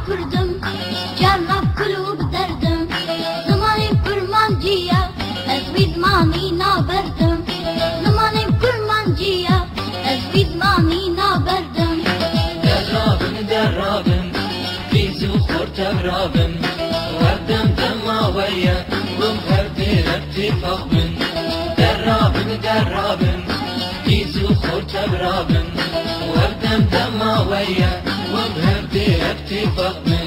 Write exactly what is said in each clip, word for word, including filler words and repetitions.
كردم جرب قلوب دردم زماني كرمانجية أسوي زماني نابردم زماني كرمانجية أسوي زماني نابردم درابن درابن بيزو خورت برابن وردم دماوية ومهردي ربتي فغبن درابن درابن بيزو خورت برابن وردم دماوية ومهردي ربتي فغبن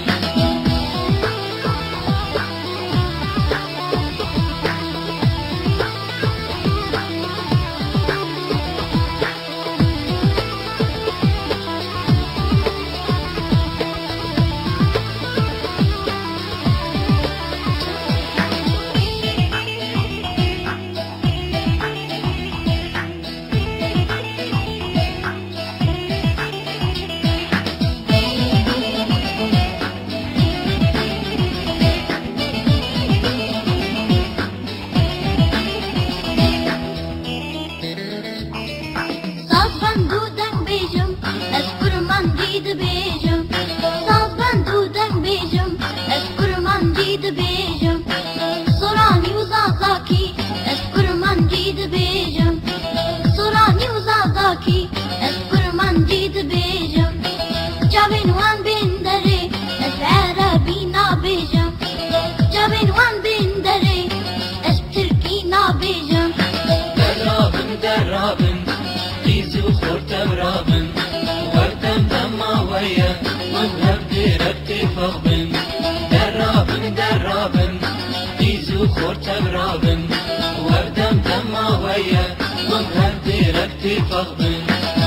بيجم صابن دودن بيجم أذكر من جيد بيجم صراني وزازاكي أذكر من جيد بيجم صراني وزازاكي أذكر من جيد بيجم جابين وان بين دري أسعربي نابيجم جابين وان بين دري أشتركي نابيجم درابن درابن بيزو خورت برابن وردم دماوية ومهردي ربتي فغبن درابن درابن بيزو خورت برابن وردم دماوية ومهردي ربتي فغبن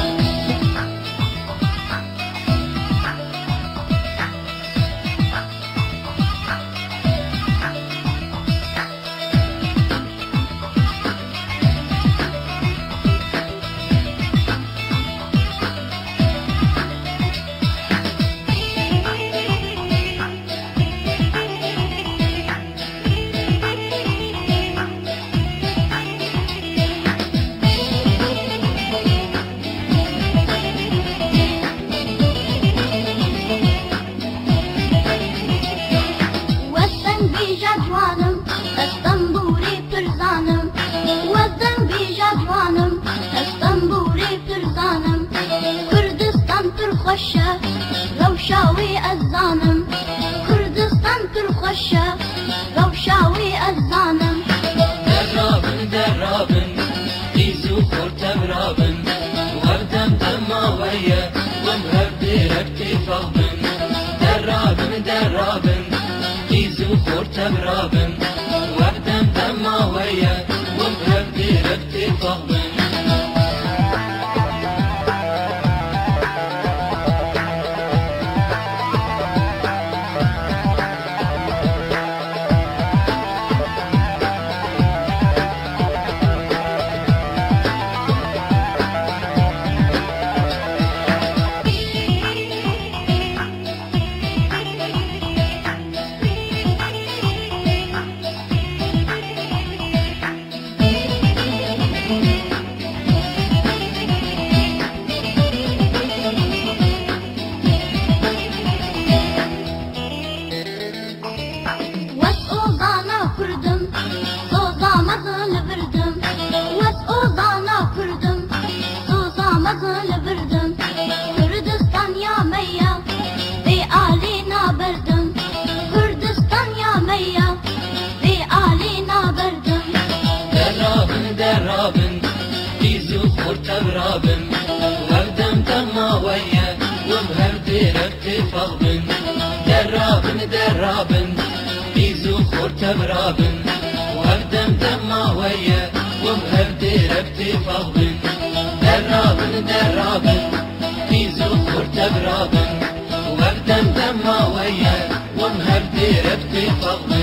جوانم استنبوري پرزانم وطن بیجا جوانم استنبوري پرزانم كردستان پرخوشه روشاوي ازانم كردستان پرخوشه روشاوي ازانم درابن درابن بيزو خورت برابن وردم دماوية ومهردي ربتي فغبن درابن درابن بيزو خورت برابن وردم دماوية ومهردي ربتي فغبن كردستان يا ميا في آلينا بردم كردستان يا ميا في آلينا بردم درابن درابن بيزو خورت برابن وردم دماوية ومهردي ربتي فغبن درابن درابن بيزو خورت برابن وردم دماوية ومهردي ربتي فغبن درابن درابن بيزو خورت برابن وردم دماوية ومهردي ربتي فغبن